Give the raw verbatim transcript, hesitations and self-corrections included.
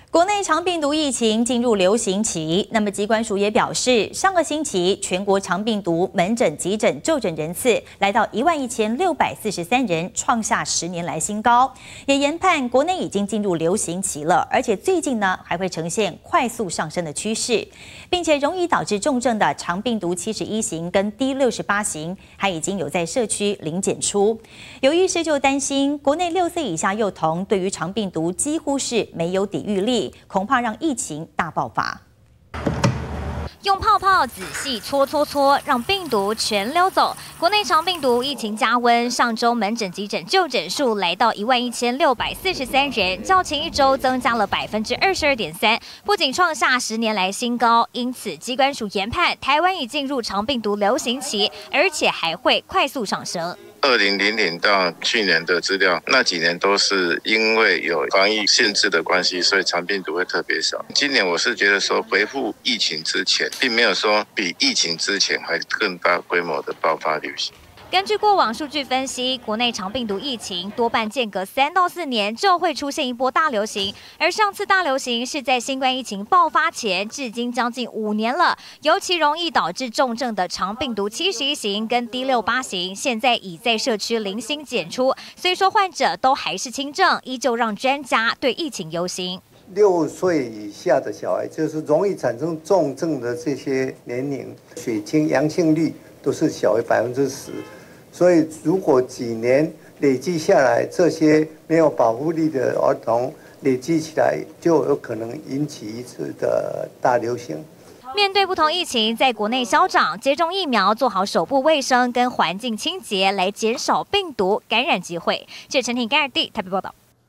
国内肠病毒疫情进入流行期，那么疾管署也表示，上个星期全国肠病毒门诊、急诊就诊人次来到一万一千六百四十三人，创下十年来新高，也研判国内已经进入流行期了，而且最近呢还会呈现快速上升的趋势，并且容易导致重症的肠病毒七十一型跟 D 六十八型，还已经有在社区零检出。有医师就担心，国内六岁以下幼童对于肠病毒几乎是没有抵御力。 恐怕让疫情大爆发。 用泡泡仔细搓搓搓，让病毒全溜走。国内肠病毒疫情加温，上周门诊、急诊就诊数来到一万一千六百四十三人，较前一周增加了百分之二十二点三，不仅创下十年来新高。因此，疾管署研判，台湾已进入肠病毒流行期，而且还会快速上升。 二零零零到去年的资料，那几年都是因为有防疫限制的关系，所以肠病毒会特别少。今年我是觉得说，回复疫情之前，并没有说比疫情之前还更大规模的爆发流行。 根据过往数据分析，国内肠病毒疫情多半间隔三到四年就会出现一波大流行，而上次大流行是在新冠疫情爆发前，至今将近五年了。尤其容易导致重症的肠病毒七十一型跟 D 六十八型，现在已在社区零星检出，虽说患者都还是轻症，依旧让专家对疫情忧心。 六岁以下的小孩，就是容易产生重症的这些年龄，血清阳性率都是小于百分之十。 所以，如果几年累积下来，这些没有保护力的儿童累积起来，就有可能引起一次的大流行。 面对不同疫情，在国内消长，接种疫苗，做好手部卫生跟环境清洁，来减少病毒感染机会。这是陈婷、甘尔蒂台北报道。